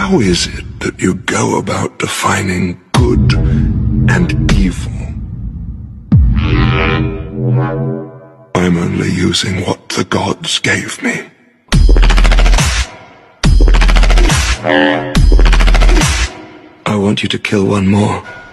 How is it that you go about defining good and evil? I'm only using what the gods gave me. I want you to kill one more.